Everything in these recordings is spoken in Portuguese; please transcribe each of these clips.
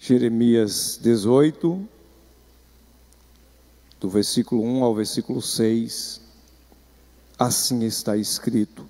Jeremias 18, do versículo 1 ao versículo 6, assim está escrito: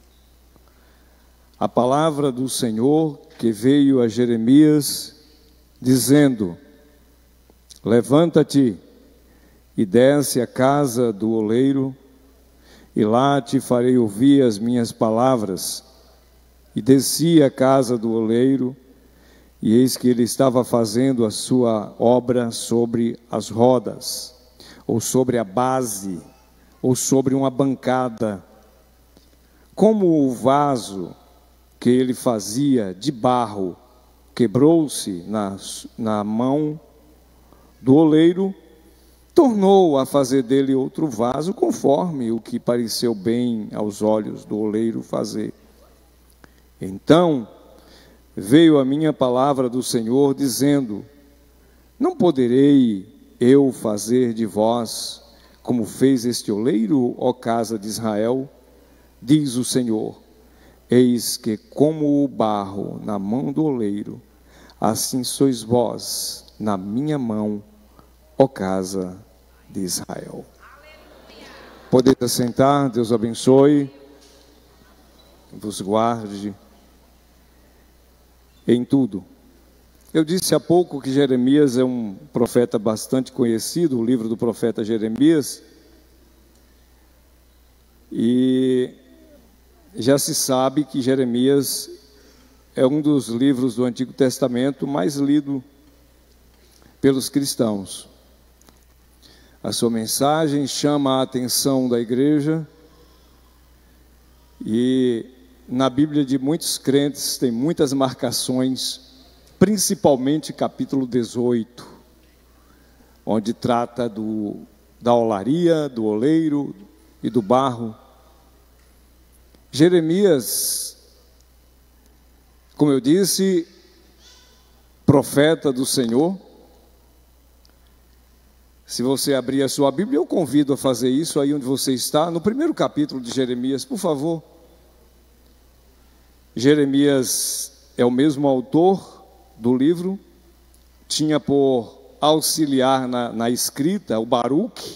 a palavra do Senhor que veio a Jeremias, dizendo: levanta-te e desce à casa do oleiro, e lá te farei ouvir as minhas palavras. E desci à casa do oleiro, e eis que ele estava fazendo a sua obra sobre as rodas, ou sobre a base, ou sobre uma bancada. Como o vaso que ele fazia de barro quebrou-se na mão do oleiro, tornou a fazer dele outro vaso, conforme o que pareceu bem aos olhos do oleiro fazer. Então veio a minha palavra do Senhor, dizendo: não poderei eu fazer de vós como fez este oleiro, ó casa de Israel? Diz o Senhor: eis que como o barro na mão do oleiro, assim sois vós na minha mão, ó casa de Israel. Podeis assentar. Deus abençoe, vos guarde em tudo. Eu disse há pouco que Jeremias é um profeta bastante conhecido, o livro do profeta Jeremias, e já se sabe que Jeremias é um dos livros do Antigo Testamento mais lido pelos cristãos. A sua mensagem chama a atenção da igreja, e na Bíblia de muitos crentes tem muitas marcações, principalmente capítulo 18, onde trata da olaria, do oleiro e do barro. Jeremias, como eu disse, profeta do Senhor. Se você abrir a sua Bíblia, eu convido a fazer isso aí onde você está, no primeiro capítulo de Jeremias, por favor. Jeremias é o mesmo autor do livro, tinha por auxiliar na escrita o Baruque.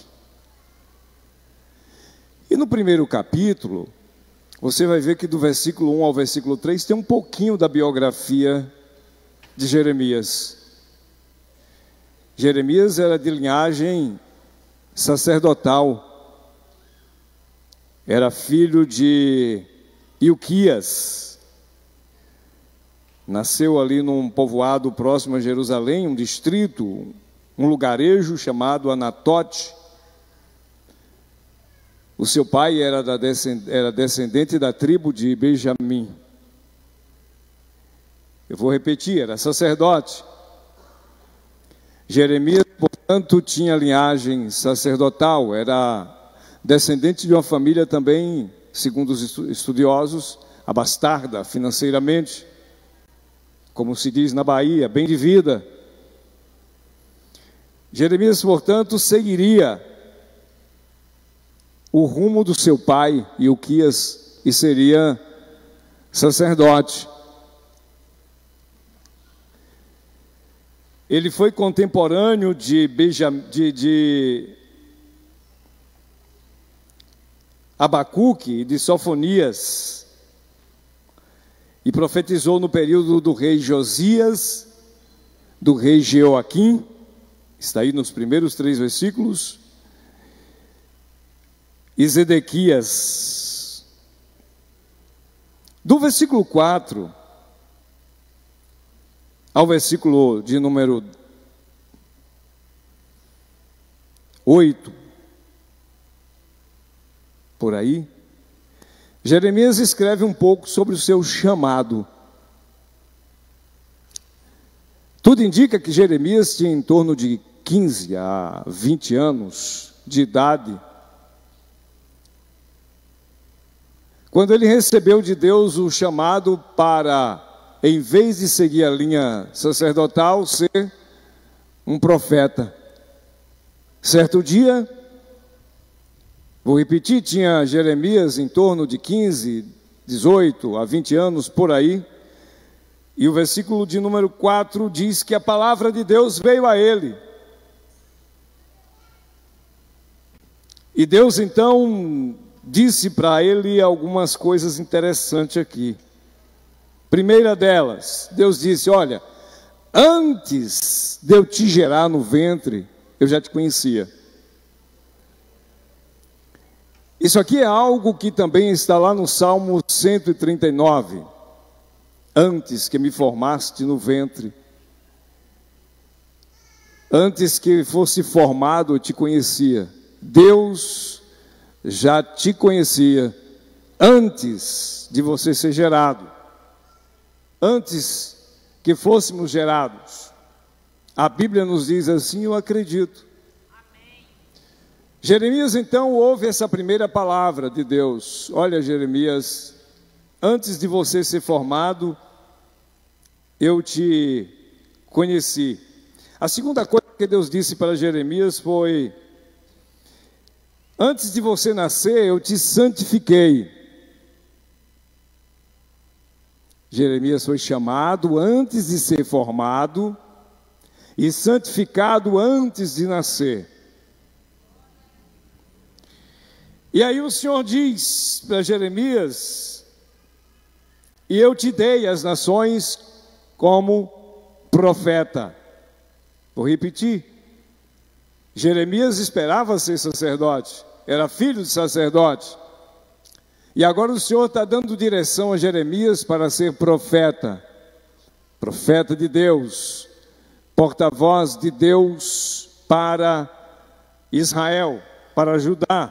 E no primeiro capítulo, você vai ver que do versículo 1 ao versículo 3 tem um pouquinho da biografia de Jeremias. Jeremias era de linhagem sacerdotal, era filho de Ilquias, nasceu ali num povoado próximo a Jerusalém, um distrito, um lugarejo chamado Anatote. O seu pai era descendente da tribo de Benjamim. Eu vou repetir, era sacerdote. Jeremias, portanto, tinha linhagem sacerdotal, era descendente de uma família também, segundo os estudiosos, abastarda financeiramente, como se diz na Bahia, bem de vida. Jeremias, portanto, seguiria o rumo do seu pai, Ilquias, e seria sacerdote. Ele foi contemporâneo de Abacuque e de Sofonias, e profetizou no período do rei Josias, do rei Jeoaquim, está aí nos primeiros 3 versículos, e Zedequias. Do versículo 4 ao versículo de número 8, por aí, Jeremias escreve um pouco sobre o seu chamado. Tudo indica que Jeremias tinha em torno de 15 a 20 anos de idade, quando ele recebeu de Deus o chamado para, em vez de seguir a linha sacerdotal, ser um profeta. Certo dia, vou repetir, tinha Jeremias em torno de 15, 18 a 20 anos, por aí, E o versículo de número 4 diz que a palavra de Deus veio a ele. E Deus então disse para ele algumas coisas interessantes aqui. Primeira delas, Deus disse: olha, antes de eu te gerar no ventre, eu já te conhecia. Isso aqui é algo que também está lá no Salmo 139. Antes que me formaste no ventre, antes que fosse formado, eu te conhecia. Deus já te conhecia antes de você ser gerado, antes que fôssemos gerados. A Bíblia nos diz assim, eu acredito. Amém. Jeremias então ouve essa primeira palavra de Deus. Olha, Jeremias, antes de você ser formado, eu te conheci. A segunda coisa que Deus disse para Jeremias foi: antes de você nascer, eu te santifiquei. Jeremias foi chamado antes de ser formado e santificado antes de nascer. E aí o Senhor diz para Jeremias: e eu te dei as nações como profeta. Vou repetir. Jeremias esperava ser sacerdote, era filho de sacerdote. E agora o Senhor está dando direção a Jeremias para ser profeta. Profeta de Deus, porta-voz de Deus para Israel, para Judá.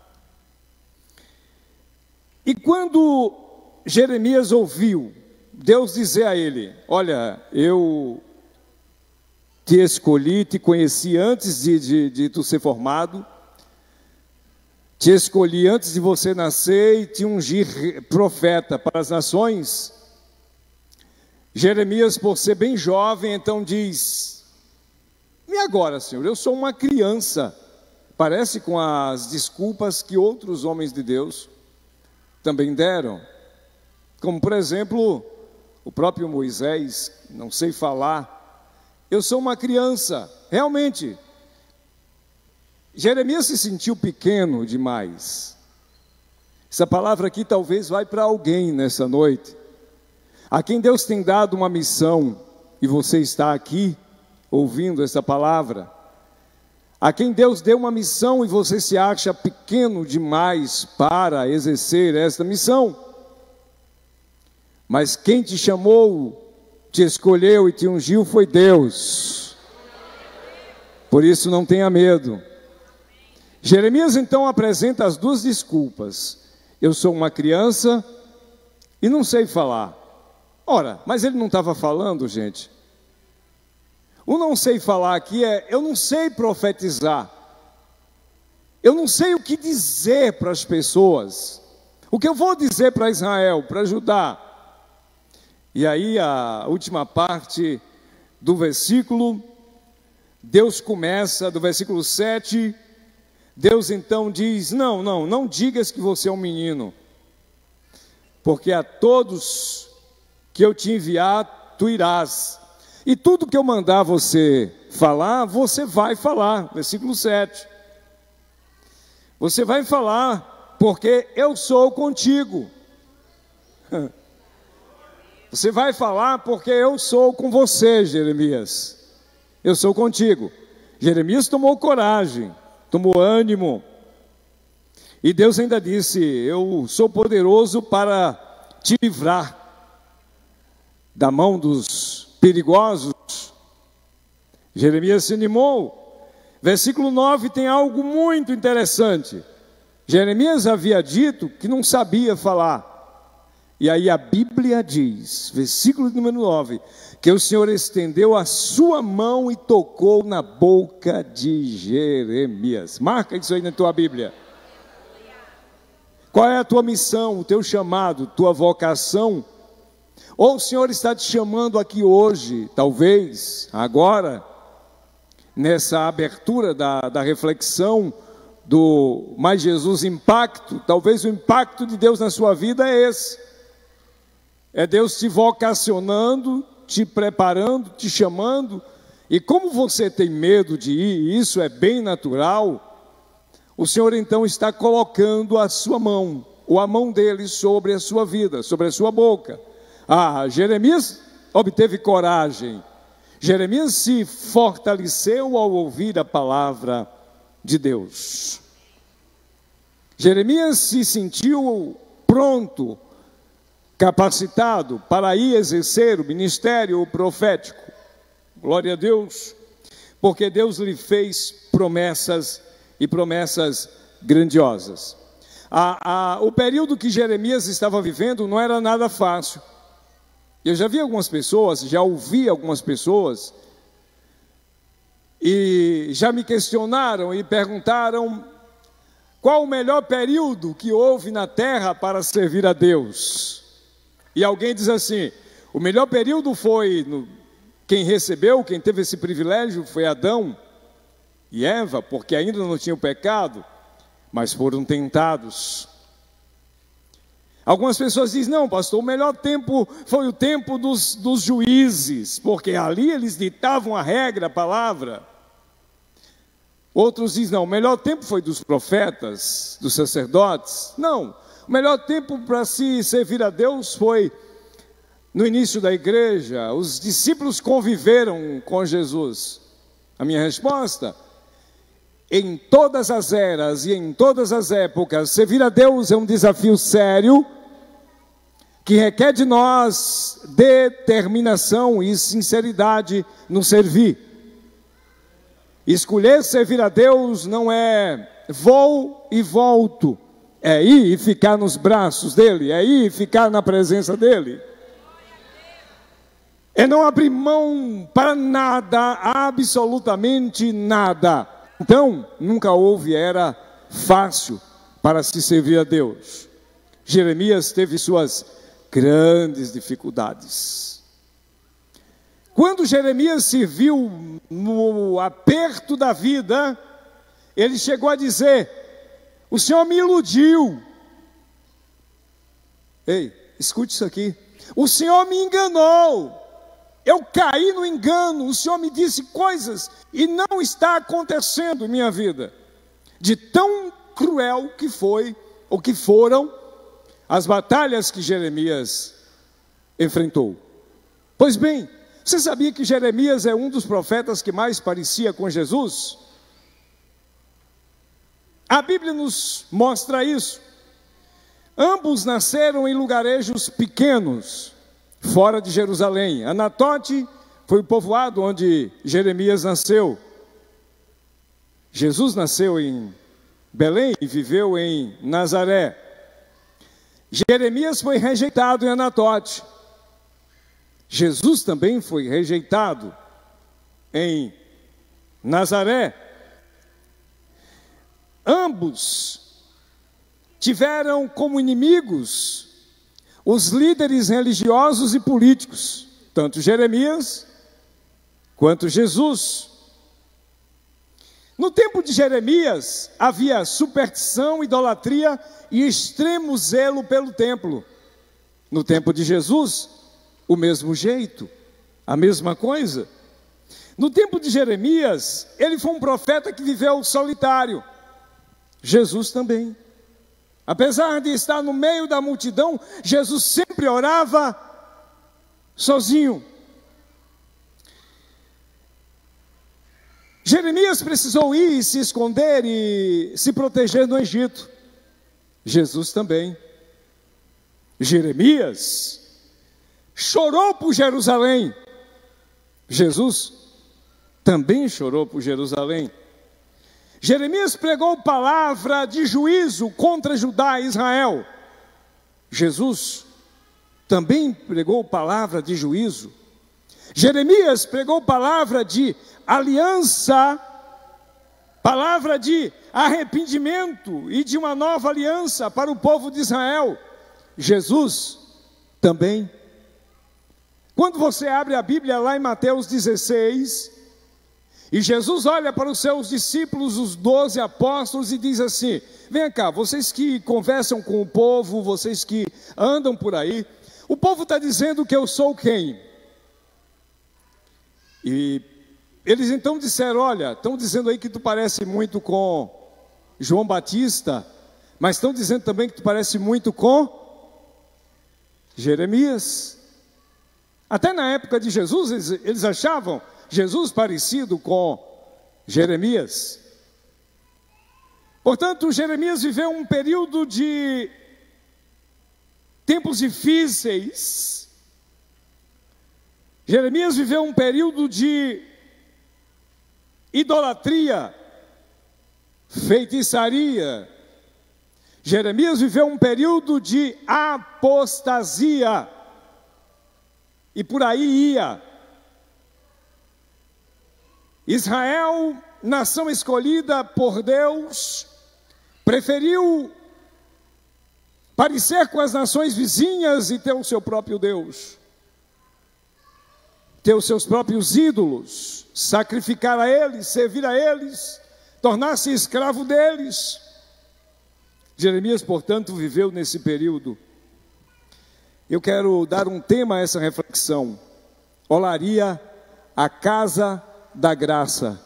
E quando Jeremias ouviu Deus dizer a ele: olha, eu te escolhi, te conheci antes de tu ser formado, te escolhi antes de você nascer e te ungi profeta para as nações. Jeremias, por ser bem jovem, então diz: e agora, Senhor, eu sou uma criança. Parece com as desculpas que outros homens de Deus também deram, como por exemplo o próprio Moisés: não sei falar, eu sou uma criança. Realmente, Jeremias se sentiu pequeno demais. Essa palavra aqui talvez vai para alguém nessa noite, a quem Deus tem dado uma missão, e você está aqui ouvindo essa palavra, a quem Deus deu uma missão e você se acha pequeno demais para exercer esta missão. Mas quem te chamou, te escolheu e te ungiu foi Deus. Por isso não tenha medo. Jeremias então apresenta as duas desculpas: eu sou uma criança e não sei falar. Ora, mas ele não estava falando, gente. O não sei falar aqui é: eu não sei profetizar. Eu não sei o que dizer para as pessoas. O que eu vou dizer para Israel, para Judá? E aí a última parte do versículo, Deus começa, do versículo 7, Deus então diz: não digas que você é um menino, porque a todos que eu te enviar, tu irás, e tudo que eu mandar você falar, você vai falar. Versículo 7, você vai falar, porque eu sou contigo. Você vai falar porque eu sou com você, Jeremias. Eu sou contigo. Jeremias tomou coragem, tomou ânimo. E Deus ainda disse: eu sou poderoso para te livrar da mão dos perigosos. Jeremias se animou. Versículo 9 tem algo muito interessante. Jeremias havia dito que não sabia falar. E aí a Bíblia diz, versículo número 9, que o Senhor estendeu a sua mão e tocou na boca de Jeremias. Marca isso aí na tua Bíblia. Qual é a tua missão, o teu chamado, tua vocação? Ou o Senhor está te chamando aqui hoje, talvez, agora, nessa abertura da reflexão do Mais Jesus Impacto, talvez o impacto de Deus na sua vida é esse. é Deus te vocacionando, te preparando, te chamando. E como você tem medo de ir, e isso é bem natural, o Senhor então está colocando a sua mão, ou a mão dele sobre a sua vida, sobre a sua boca. Jeremias obteve coragem. Jeremias se fortaleceu ao ouvir a palavra de Deus. Jeremias se sentiu pronto, capacitado para ir exercer o ministério profético. Glória a Deus, porque Deus lhe fez promessas e promessas grandiosas. O período que Jeremias estava vivendo não era nada fácil. Eu já vi algumas pessoas, já ouvi algumas pessoas, e já me questionaram e perguntaram qual o melhor período que houve na terra para servir a Deus. E alguém diz assim: o melhor período foi, quem teve esse privilégio foi Adão e Eva, porque ainda não tinham pecado, mas foram tentados. Algumas pessoas dizem: não, pastor, o melhor tempo foi o tempo dos juízes, porque ali eles ditavam a regra, a palavra. Outros dizem: não, o melhor tempo foi dos profetas, dos sacerdotes. Não, o melhor tempo para se servir a Deus foi no início da igreja. Os discípulos conviveram com Jesus. A minha resposta: em todas as eras e em todas as épocas, servir a Deus é um desafio sério, que requer de nós determinação e sinceridade no servir. Escolher servir a Deus não é vou e volto, é ir e ficar nos braços dele, é ir e ficar na presença dele. É não abrir mão para nada, absolutamente nada. Então, nunca houve era fácil para se servir a Deus. Jeremias teve suas grandes dificuldades. Quando Jeremias se viu no aperto da vida, ele chegou a dizer: o Senhor me iludiu. Ei, escute isso aqui. O Senhor me enganou. Eu caí no engano. O Senhor me disse coisas e não está acontecendo em minha vida. De tão cruel que foi, ou que foram, as batalhas que Jeremias enfrentou. Pois bem, você sabia que Jeremias é um dos profetas que mais parecia com Jesus? A Bíblia nos mostra isso. Ambos nasceram em lugarejos pequenos, fora de Jerusalém. Anatote foi o povoado onde Jeremias nasceu. Jesus nasceu em Belém e viveu em Nazaré. Jeremias foi rejeitado em Anatote. Jesus também foi rejeitado em Nazaré. Ambos tiveram como inimigos os líderes religiosos e políticos, tanto Jeremias quanto Jesus. No tempo de Jeremias havia superstição, idolatria e extremo zelo pelo templo. No tempo de Jesus, o mesmo jeito, a mesma coisa. No tempo de Jeremias, ele foi um profeta que viveu solitário. Jesus também. Apesar de estar no meio da multidão, Jesus sempre orava sozinho. Jeremias precisou ir e se esconder e se proteger no Egito. Jesus também. Jeremias chorou por Jerusalém. Jesus também chorou por Jerusalém. Jeremias pregou palavra de juízo contra Judá e Israel. Jesus também pregou palavra de juízo. Jeremias pregou palavra de aliança, palavra de arrependimento e de uma nova aliança para o povo de Israel. Jesus também. Quando você abre a Bíblia lá em Mateus 16, e Jesus olha para os seus discípulos, os 12 apóstolos, e diz assim: vem cá, vocês que conversam com o povo, vocês que andam por aí, O povo está dizendo que eu sou quem? E eles então disseram, olha, estão dizendo aí que tu parece muito com João Batista, mas estão dizendo também que tu parece muito com Jeremias. Até na época de Jesus, eles achavam Jesus parecido com Jeremias. Portanto, Jeremias viveu um período de tempos difíceis. Jeremias viveu um período de idolatria, feitiçaria. Jeremias viveu um período de apostasia. E por aí ia. Israel, nação escolhida por Deus, preferiu parecer com as nações vizinhas e ter o seu próprio Deus, ter os seus próprios ídolos, sacrificar a eles, servir a eles, tornar-se escravo deles. Jeremias, portanto, viveu nesse período. Eu quero dar um tema a essa reflexão. Olaria a casa da graça.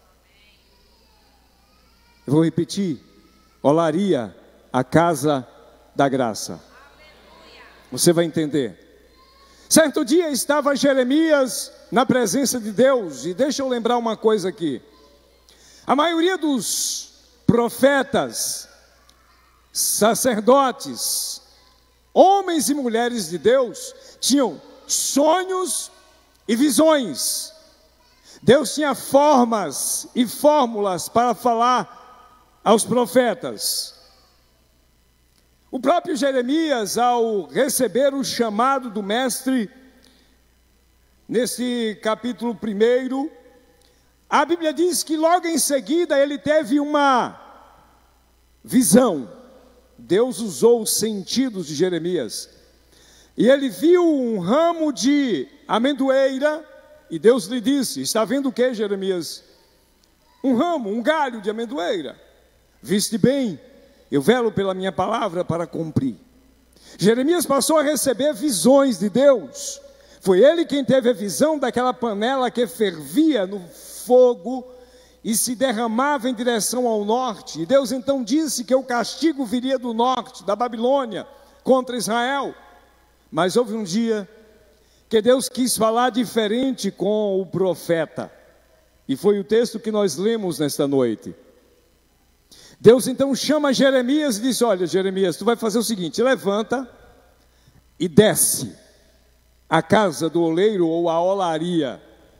Eu vou repetir. Olaria a casa da graça. Você vai entender. Certo dia estava Jeremias na presença de Deus. E deixa eu lembrar uma coisa aqui. A maioria dos profetas, sacerdotes, homens e mulheres de Deus tinham sonhos e visões. Deus tinha formas e fórmulas para falar aos profetas. O próprio Jeremias, ao receber o chamado do mestre, nesse capítulo 1, a Bíblia diz que logo em seguida ele teve uma visão. Deus usou os sentidos de Jeremias. E ele viu um ramo de amendoeira, e Deus lhe disse: está vendo o que, Jeremias? Um ramo, um galho de amendoeira. Viste bem, eu velo pela minha palavra para cumprir. Jeremias passou a receber visões de Deus. Foi ele quem teve a visão daquela panela que fervia no fogo e se derramava em direção ao norte. E Deus então disse que o castigo viria do norte, da Babilônia, contra Israel. Mas houve um dia que Deus quis falar diferente com o profeta. E foi o texto que nós lemos nesta noite. Deus então chama Jeremias e disse: olha, Jeremias, tu vai fazer o seguinte, levanta e desce à casa do oleiro ou à olaria.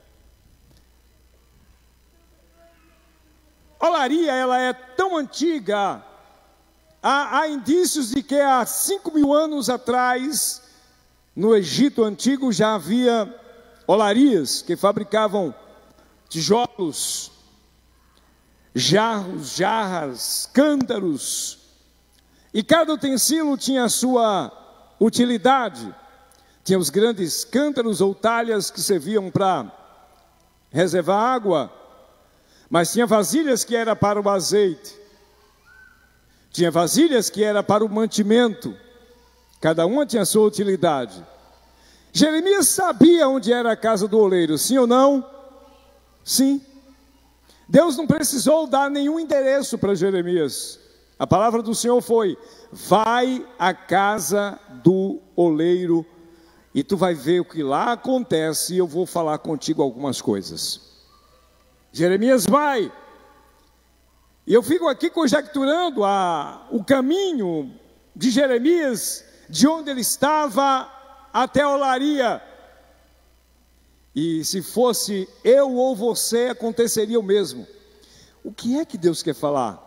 Olaria, ela é tão antiga, há indícios de que há 5.000 anos atrás, no Egito Antigo, já havia olarias que fabricavam tijolos, jarros, jarras, cântaros, e cada utensílio tinha a sua utilidade. Tinha os grandes cântaros ou talhas que serviam para reservar água, mas tinha vasilhas que era para o azeite, tinha vasilhas que era para o mantimento, cada uma tinha a sua utilidade. Jeremias sabia onde era a casa do oleiro, sim ou não? Sim. Deus não precisou dar nenhum endereço para Jeremias. A palavra do Senhor foi: vai à casa do oleiro e tu vai ver o que lá acontece e eu vou falar contigo algumas coisas. Jeremias vai, e eu fico aqui conjecturando o caminho de Jeremias, de onde ele estava até a olaria. E se fosse eu ou você, aconteceria o mesmo. O que é que Deus quer falar?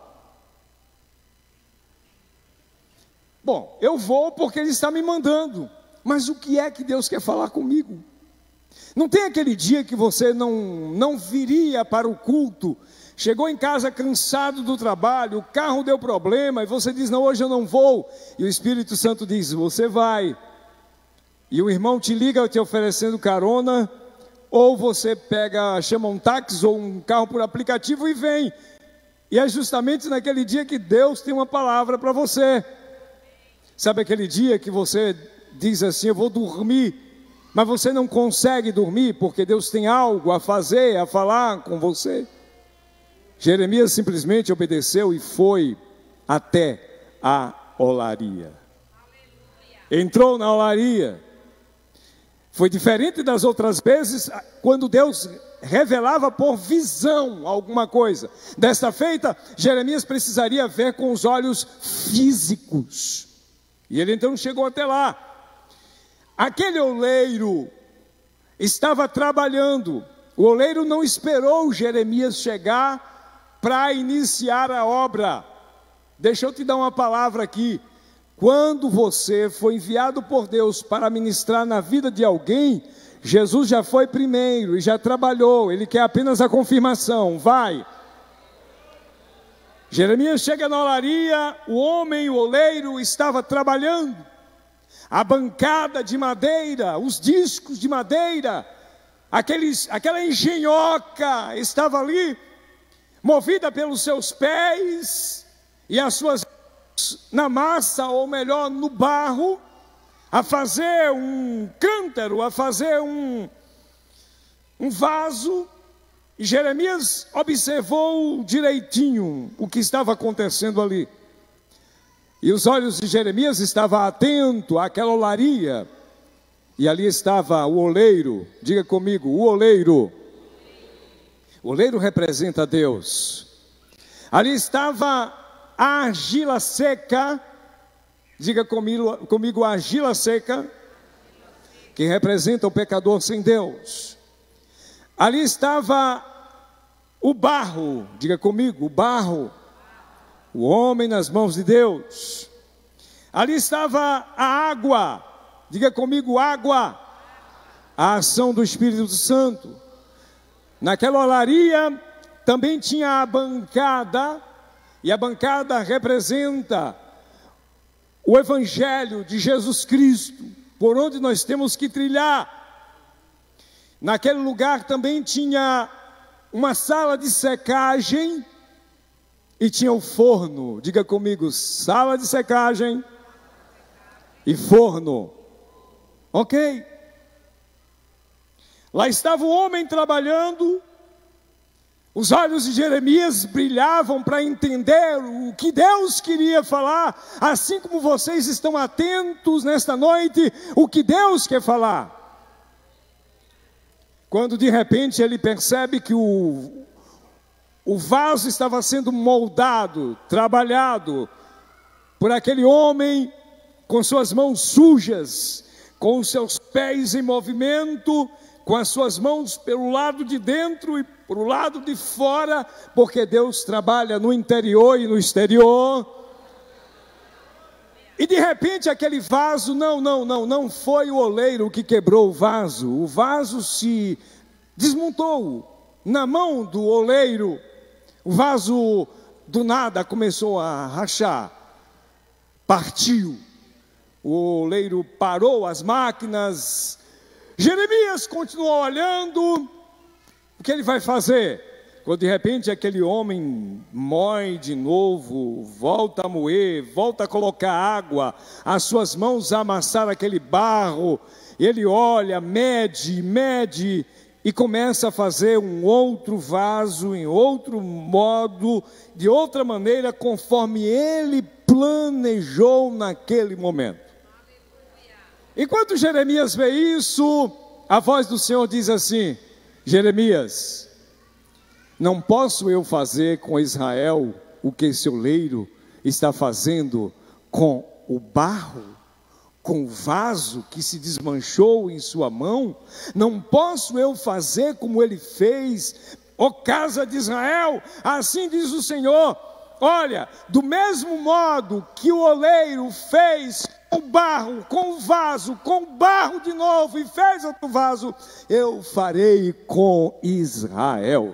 Bom, eu vou porque Ele está me mandando, mas o que é que Deus quer falar comigo? Não tem aquele dia que você não viria para o culto, chegou em casa cansado do trabalho, o carro deu problema, e você diz: não, hoje eu não vou, e o Espírito Santo diz: você vai, e o irmão te liga te oferecendo carona, ou você chama um táxi ou um carro por aplicativo e vem, e é justamente naquele dia que Deus tem uma palavra para você. Sabe aquele dia que você diz assim: eu vou dormir, mas você não consegue dormir porque Deus tem algo a fazer, a falar com você. Jeremias simplesmente obedeceu e foi até a olaria. Entrou na olaria. Foi diferente das outras vezes, quando Deus revelava por visão alguma coisa. Desta feita, Jeremias precisaria ver com os olhos físicos. E ele então chegou até lá. Aquele oleiro estava trabalhando. O oleiro não esperou Jeremias chegar para iniciar a obra. Deixa eu te dar uma palavra aqui. Quando você foi enviado por Deus para ministrar na vida de alguém, Jesus já foi primeiro e já trabalhou. Ele quer apenas a confirmação. Vai. Jeremias chega na olaria, o homem, o oleiro, estava trabalhando. A bancada de madeira, os discos de madeira, aquela engenhoca estava ali, movida pelos seus pés e as suas na massa, ou melhor, no barro, a fazer um cântaro, a fazer um vaso. E Jeremias observou direitinho o que estava acontecendo ali. E os olhos de Jeremias estavam atentos àquela olaria. E ali estava o oleiro. Diga comigo, o oleiro. O oleiro representa Deus. Ali estava a argila seca. Diga comigo, a argila seca, que representa o pecador sem Deus. Ali estava o barro. Diga comigo, o barro. O homem nas mãos de Deus. Ali estava a água. Diga comigo, água. A ação do Espírito Santo. Naquela olaria também tinha a bancada. E a bancada representa o Evangelho de Jesus Cristo, por onde nós temos que trilhar. Naquele lugar também tinha uma sala de secagem e tinha o forno. Diga comigo, sala de secagem e forno. Ok? Lá estava o homem trabalhando. Os olhos de Jeremias brilhavam para entender o que Deus queria falar, assim como vocês estão atentos nesta noite, o que Deus quer falar. Quando de repente ele percebe que o vaso estava sendo moldado, trabalhado, por aquele homem com suas mãos sujas, com os seus pés em movimento, com as suas mãos pelo lado de dentro e para o lado de fora, porque Deus trabalha no interior e no exterior. E de repente aquele vaso, não foi o oleiro que quebrou o vaso se desmontou na mão do oleiro. O vaso do nada começou a rachar, partiu. O oleiro parou as máquinas. Jeremias continuou olhando. O que ele vai fazer? Quando de repente aquele homem moe de novo, volta a moer, volta a colocar água, as suas mãos a amassar aquele barro, ele olha, mede e começa a fazer um outro vaso, em outro modo, de outra maneira, conforme ele planejou naquele momento. Enquanto Jeremias vê isso, a voz do Senhor diz assim: Jeremias, não posso eu fazer com Israel o que esse oleiro está fazendo com o barro, com o vaso que se desmanchou em sua mão? Não posso eu fazer como ele fez, ó casa de Israel? Assim diz o Senhor: olha, do mesmo modo que o oleiro fez o barro, com o vaso, com o barro de novo, e fez outro vaso, eu farei com Israel.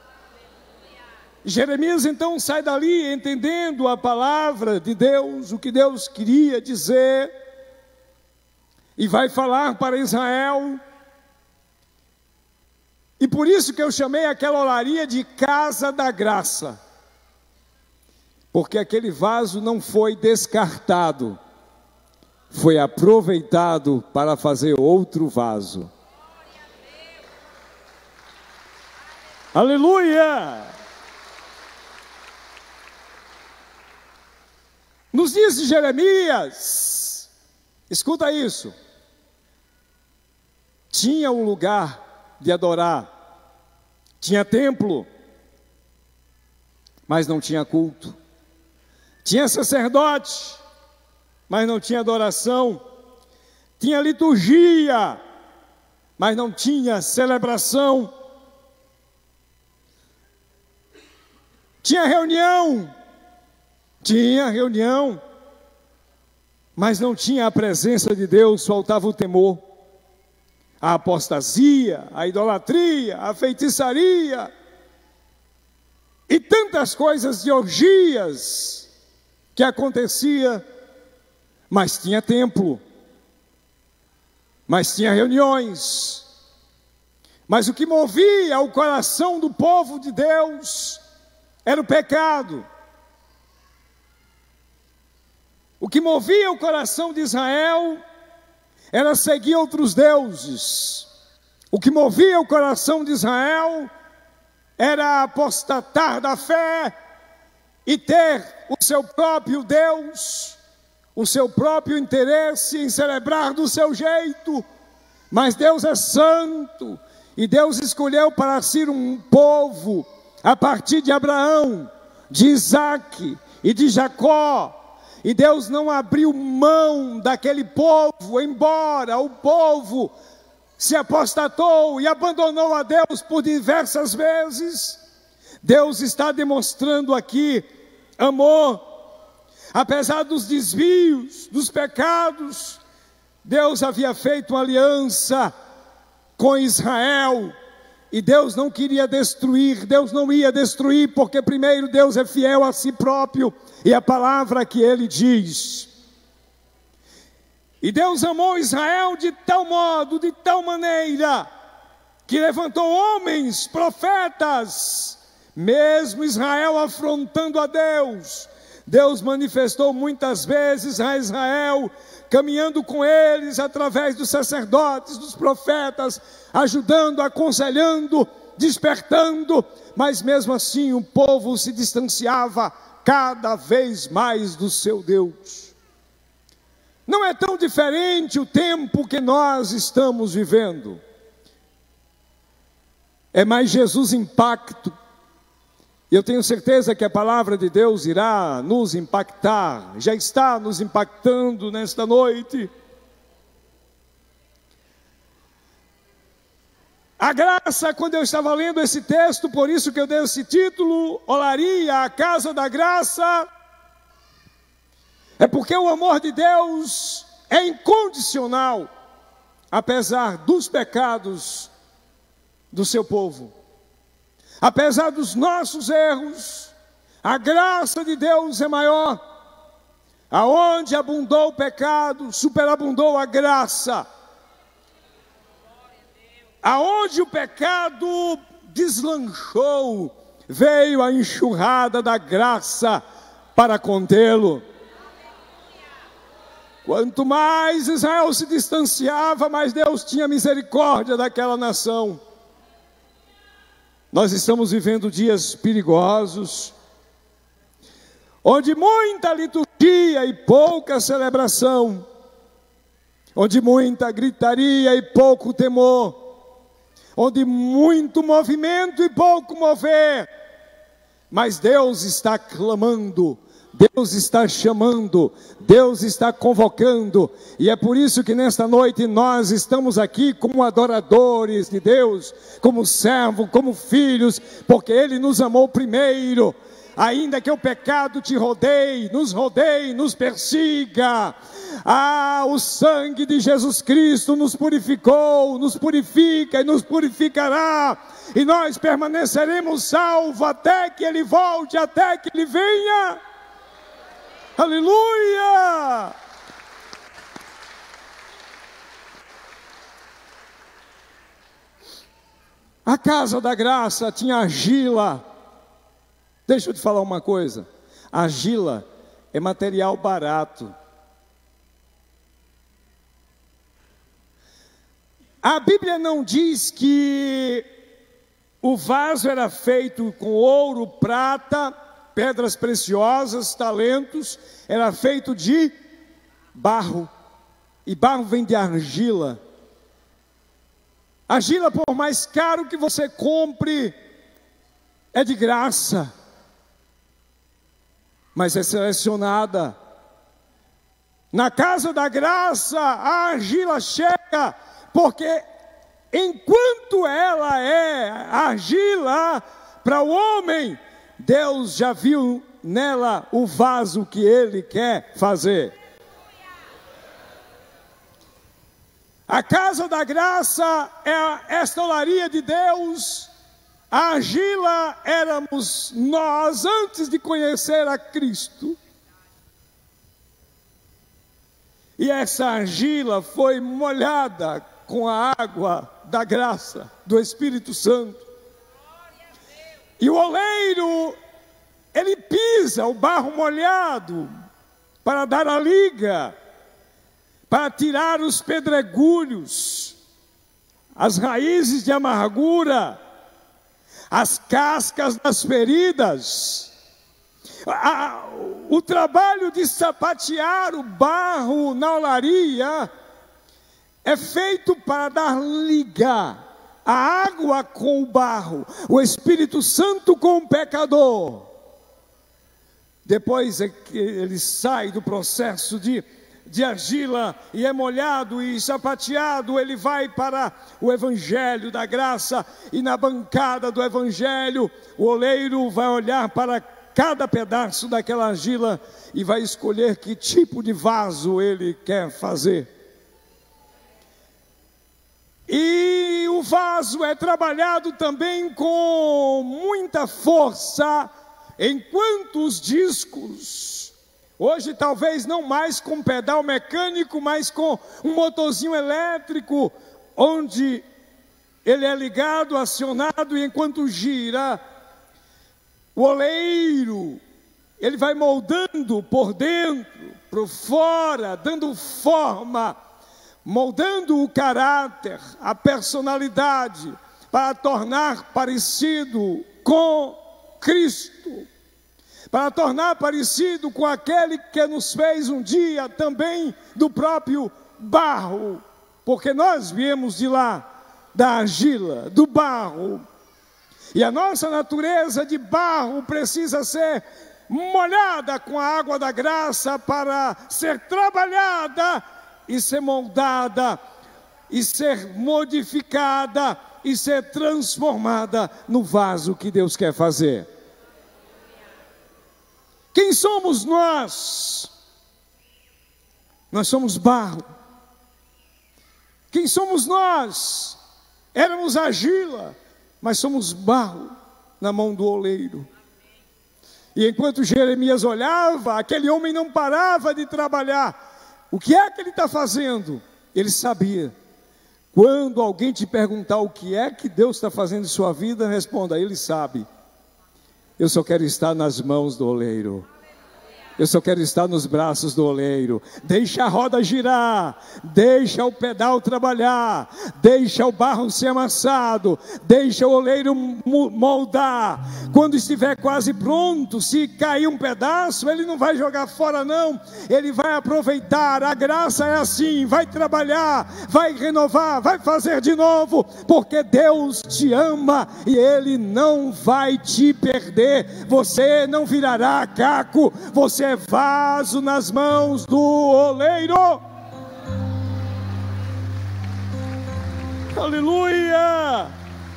Jeremias então sai dali entendendo a palavra de Deus, o que Deus queria dizer, e vai falar para Israel. E por isso que eu chamei aquela olaria de casa da graça, porque aquele vaso não foi descartado, foi aproveitado para fazer outro vaso. Aleluia! Nos dias de Jeremias, escuta isso, tinha um lugar de adorar, tinha templo, mas não tinha culto, tinha sacerdote, mas não tinha adoração, tinha liturgia, mas não tinha celebração, tinha reunião, mas não tinha a presença de Deus, faltava o temor, a apostasia, a idolatria, a feitiçaria, e tantas coisas de orgias que acontecia, mas tinha templo, mas tinha reuniões, mas o que movia o coração do povo de Deus era o pecado. O que movia o coração de Israel era seguir outros deuses. O que movia o coração de Israel era apostatar da fé e ter o seu próprio Deus, o seu próprio interesse em celebrar do seu jeito. Mas Deus é santo e Deus escolheu para si um povo a partir de Abraão, de Isaque e de Jacó. E Deus não abriu mão daquele povo, embora o povo se apostatou e abandonou a Deus por diversas vezes. Deus está demonstrando aqui amor, apesar dos desvios, dos pecados. Deus havia feito uma aliança com Israel, e Deus não queria destruir, Deus não ia destruir, porque primeiro Deus é fiel a si próprio, e a palavra que Ele diz. E Deus amou Israel de tal modo, de tal maneira, que levantou homens, profetas, mesmo Israel afrontando a Deus. Deus manifestou muitas vezes a Israel, caminhando com eles através dos sacerdotes, dos profetas, ajudando, aconselhando, despertando, mas mesmo assim o povo se distanciava cada vez mais do seu Deus. Não é tão diferente o tempo que nós estamos vivendo. É mais Jesus impacto. E eu tenho certeza que a palavra de Deus irá nos impactar, já está nos impactando nesta noite. A graça, quando eu estava lendo esse texto, por isso que eu dei esse título, Olaria, a casa da graça, é porque o amor de Deus é incondicional, apesar dos pecados do seu povo. Apesar dos nossos erros, a graça de Deus é maior. Aonde abundou o pecado, superabundou a graça. Aonde o pecado deslanchou, veio a enxurrada da graça para contê-lo. Quanto mais Israel se distanciava, mais Deus tinha misericórdia daquela nação. Nós estamos vivendo dias perigosos, onde muita liturgia e pouca celebração, onde muita gritaria e pouco temor, onde muito movimento e pouco mover, mas Deus está clamando, Deus está chamando, Deus está convocando, e é por isso que nesta noite nós estamos aqui como adoradores de Deus, como servos, como filhos, porque Ele nos amou primeiro. Ainda que o pecado te rodeie, nos persiga, o sangue de Jesus Cristo nos purificou, nos purifica e nos purificará, e nós permaneceremos salvos até que Ele volte, até que Ele venha. Aleluia! A casa da graça tinha argila. Deixa eu te falar uma coisa. Argila é material barato. A Bíblia não diz que o vaso era feito com ouro, prata, pedras preciosas, talentos. Era feito de barro. E barro vem de argila. Argila, por mais caro que você compre, é de graça. Mas é selecionada. Na casa da graça, a argila chega, porque enquanto ela é argila para o homem, Deus já viu nela o vaso que Ele quer fazer. A casa da graça é esta olaria de Deus. A argila éramos nós antes de conhecer a Cristo. E essa argila foi molhada com a água da graça do Espírito Santo. E o oleiro, ele pisa o barro molhado para dar a liga, para tirar os pedregulhos, as raízes de amargura, as cascas das feridas. O trabalho de sapatear o barro na olaria é feito para dar liga a água com o barro, o Espírito Santo com o pecador. Depois é que ele sai do processo de argila e é molhado e sapateado, ele vai para o Evangelho da graça, e na bancada do Evangelho o oleiro vai olhar para cada pedaço daquela argila e vai escolher que tipo de vaso ele quer fazer. E o vaso é trabalhado também com muita força, enquanto os discos, hoje talvez não mais com pedal mecânico, mas com um motorzinho elétrico, onde ele é ligado, acionado, e enquanto gira, o oleiro, ele vai moldando por dentro, por fora, dando forma, moldando o caráter, a personalidade, para tornar parecido com Cristo, para tornar parecido com aquele que nos fez um dia também do próprio barro, porque nós viemos de lá, da argila, do barro. E a nossa natureza de barro precisa ser molhada com a água da graça para ser trabalhada e ser moldada, e ser modificada, e ser transformada no vaso que Deus quer fazer. Quem somos nós? Nós somos barro. Quem somos nós? Éramos argila, mas somos barro na mão do oleiro. E enquanto Jeremias olhava, aquele homem não parava de trabalhar. O que é que ele está fazendo? Ele sabia. Quando alguém te perguntar o que é que Deus está fazendo em sua vida, responda: Ele sabe. Eu só quero estar nas mãos do oleiro. Eu só quero estar nos braços do oleiro. Deixa a roda girar, deixa o pedal trabalhar, deixa o barro ser amassado, deixa o oleiro moldar. Quando estiver quase pronto, se cair um pedaço, ele não vai jogar fora não, ele vai aproveitar. A graça é assim, vai trabalhar, vai renovar, vai fazer de novo, porque Deus te ama e Ele não vai te perder. Você não virará caco, você é vaso nas mãos do oleiro. Aleluia!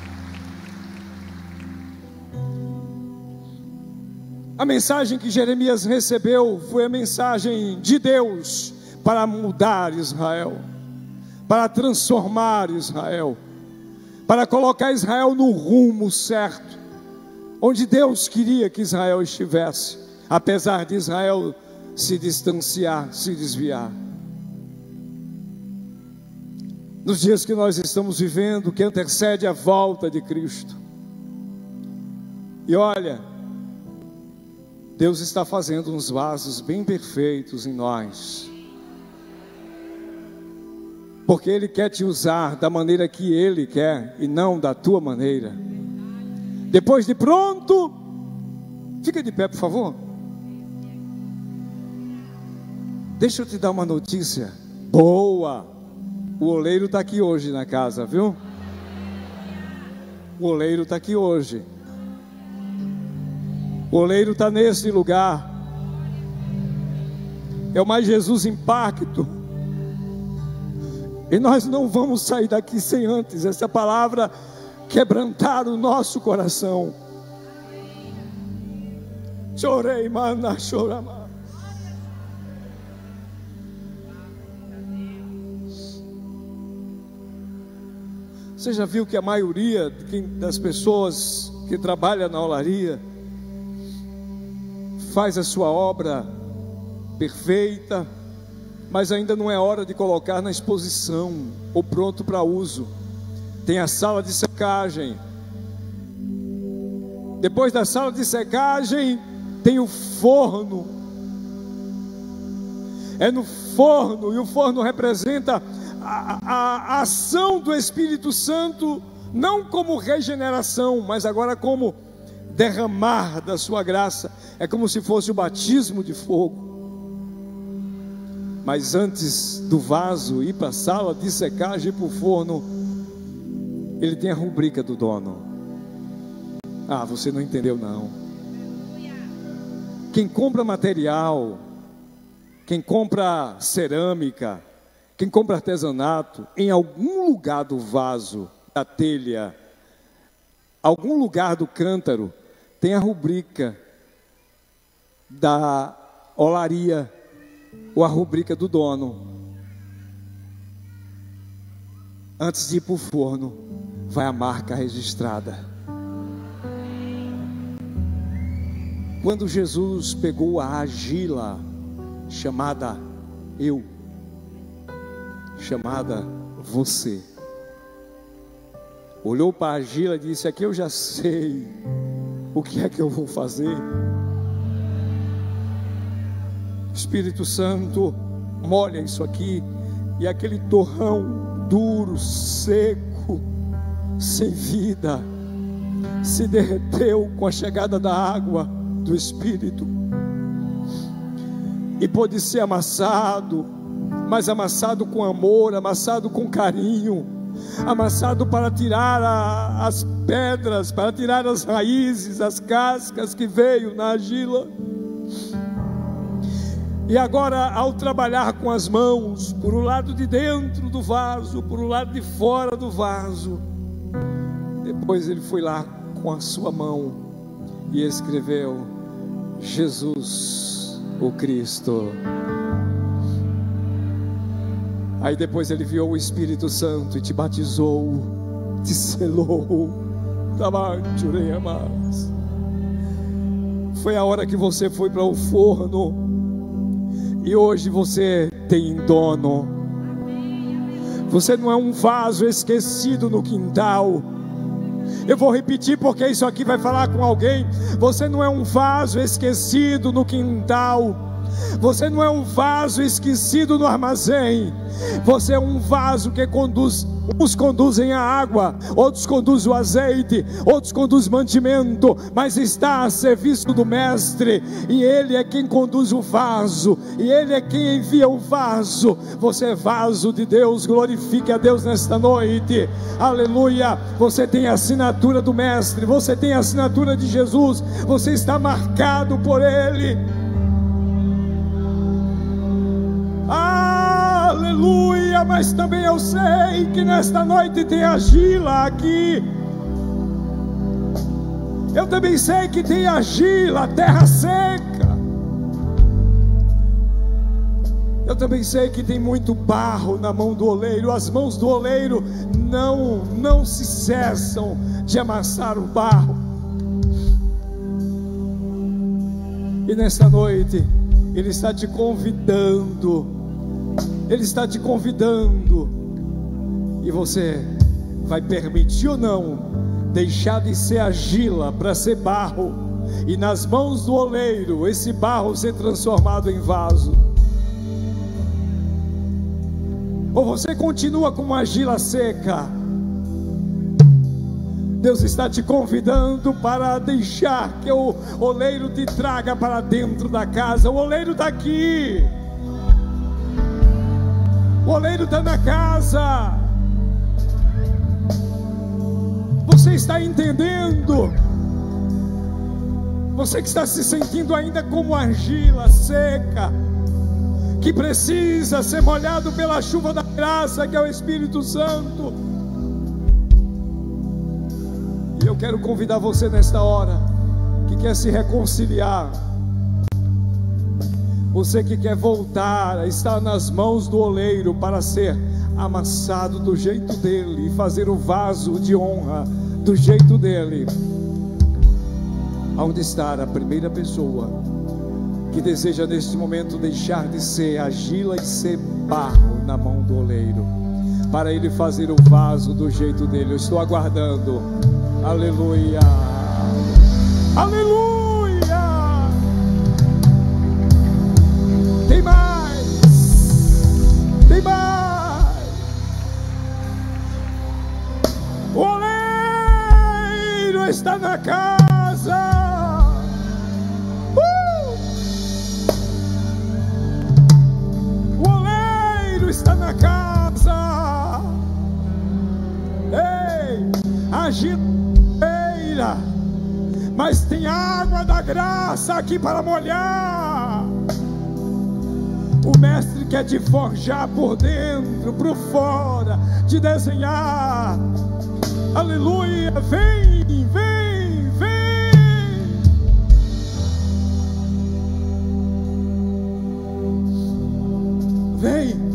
A mensagem que Jeremias recebeu foi a mensagem de Deus para mudar Israel, para transformar Israel, para colocar Israel no rumo certo, onde Deus queria que Israel estivesse, apesar de Israel se distanciar, se desviar. Nos dias que nós estamos vivendo, que antecede a volta de Cristo. E olha, Deus está fazendo uns vasos bem perfeitos em nós. porque Ele quer te usar da maneira que Ele quer e não da tua maneira. Depois de pronto, fica de pé, por favor. Deixa eu te dar uma notícia boa. O oleiro está aqui hoje na casa, viu? O oleiro está aqui hoje. O oleiro está nesse lugar. É o Mais Jesus Impacto. E nós não vamos sair daqui sem antes essa palavra quebrantar o nosso coração. Chorei, mana, chorama. Você já viu que a maioria das pessoas que trabalham na olaria faz a sua obra perfeita, mas ainda não é hora de colocar na exposição ou pronto para uso. Tem a sala de secagem. Depois da sala de secagem tem o forno. É no forno, e o forno representa a ação do Espírito Santo, não como regeneração, mas agora como derramar da sua graça. É como se fosse o batismo de fogo. Mas antes do vaso ir para a sala de secagem e para o forno, ele tem a rubrica do dono. Ah, você não entendeu não. Quem compra material, quem compra cerâmica, quem compra artesanato, em algum lugar do vaso, da telha, algum lugar do cântaro, tem a rubrica da olaria, ou a rubrica do dono. Antes de ir para o forno, vai a marca registrada. Quando Jesus pegou a argila, chamada eu, chamada você, olhou para a argila e disse: aqui eu já sei o que é que eu vou fazer. Espírito Santo, molha isso aqui. E aquele torrão duro, seco, sem vida, se derreteu com a chegada da água do Espírito, e pôde ser amassado, mas amassado com amor, amassado com carinho, amassado para tirar as pedras, para tirar as raízes, as cascas que veio na argila. E agora, ao trabalhar com as mãos, por o lado de dentro do vaso, por o lado de fora do vaso, depois ele foi lá com a sua mão e escreveu: Jesus, o Cristo. Aí depois ele enviou o Espírito Santo e te batizou, te selou. Foi a hora que você foi para o forno. E hoje você tem dono. Você não é um vaso esquecido no quintal. Eu vou repetir porque isso aqui vai falar com alguém. Você não é um vaso esquecido no quintal. Você não é um vaso esquecido no armazém. Você é um vaso que conduz. Uns conduzem a água, outros conduzem o azeite, outros conduzem mantimento, mas está a serviço do Mestre, e Ele é quem conduz o vaso, e Ele é quem envia o vaso. Você é vaso de Deus, glorifique a Deus nesta noite, aleluia. Você tem a assinatura do Mestre, você tem a assinatura de Jesus, você está marcado por Ele. Aleluia, mas também eu sei que nesta noite tem argila aqui. Eu também sei que tem argila, terra seca. Eu também sei que tem muito barro na mão do oleiro. As mãos do oleiro não se cessam de amassar o barro. E nesta noite Ele está te convidando. Ele está te convidando, e você vai permitir ou não deixar de ser argila para ser barro, e nas mãos do oleiro esse barro ser transformado em vaso? Ou você continua com uma argila seca? Deus está te convidando para deixar que o oleiro te traga para dentro da casa. O oleiro está aqui. O oleiro está na casa. Você está entendendo? Você que está se sentindo ainda como argila seca, que precisa ser molhado pela chuva da graça, que é o Espírito Santo. E eu quero convidar você nesta hora, que quer se reconciliar, você que quer voltar a estar nas mãos do oleiro para ser amassado do jeito dele e fazer o vaso de honra do jeito dele. Aonde está a primeira pessoa que deseja neste momento deixar de ser argila e ser barro na mão do oleiro, para ele fazer o vaso do jeito dele? Eu estou aguardando. Aleluia, aleluia. Tem mais, tem mais. O oleiro está na casa. O oleiro está na casa. Ei, agita, mas tem água da graça aqui para molhar. O mestre quer te forjar por dentro, por fora, te desenhar. Aleluia, vem, vem, vem. Vem.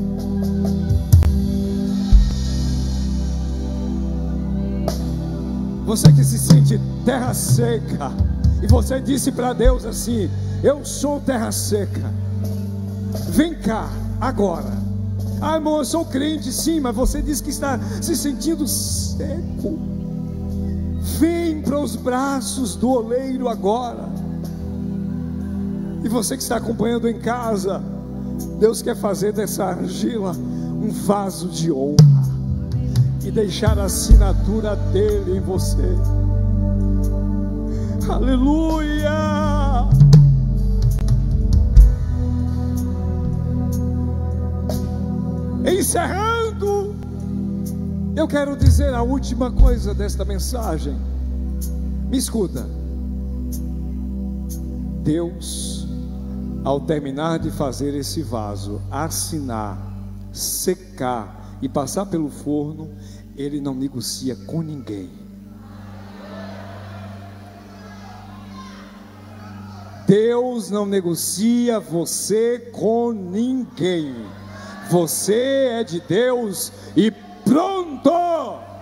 Você que se sente terra seca, e você disse para Deus assim: eu sou terra seca, vem cá agora. Ah, irmão, eu sou crente, sim, mas você disse que está se sentindo seco. Vem para os braços do oleiro agora. E você que está acompanhando em casa, Deus quer fazer dessa argila um vaso de honra e deixar a assinatura dele em você. Aleluia. Encerrando, eu quero dizer a última coisa desta mensagem. Me escuta. Deus, ao terminar de fazer esse vaso, assinar, secar e passar pelo forno, Ele não negocia com ninguém. Deus não negocia você com ninguém. Você é de Deus e pronto!